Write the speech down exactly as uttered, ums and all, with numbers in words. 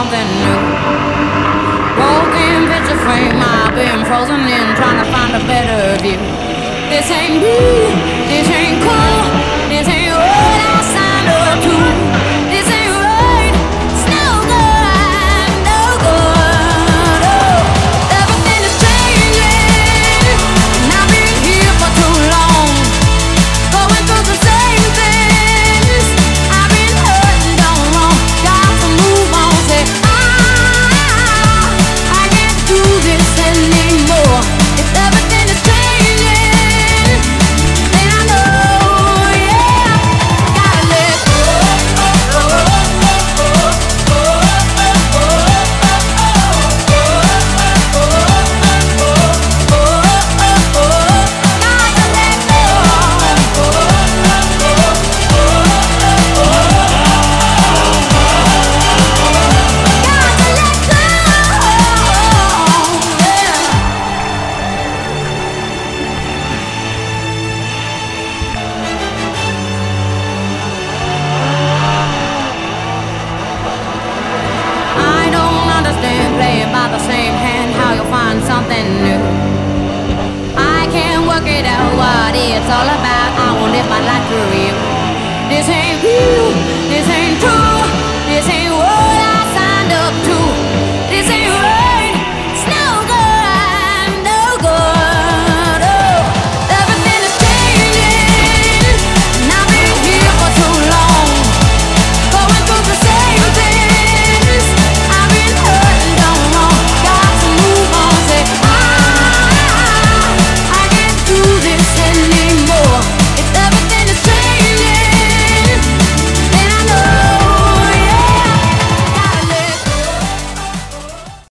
something new. Broken picture frame, I've been frozen in, trying to find a better view. This ain't me, this ain't cool, this ain't what I signed up to. This ain't right, it's no good, no good. Oh, everything is changing, and I've been here for too long, going through the same things. I've been hurting, done wrong, got to move on. Say I, I can't do this anymore. If everything is changing, then I know, yeah, gotta let go. I don't understand playing by the same hand, how you'll find something new. I can't work it out what it's all about. I won't live my life through you. This ain't you.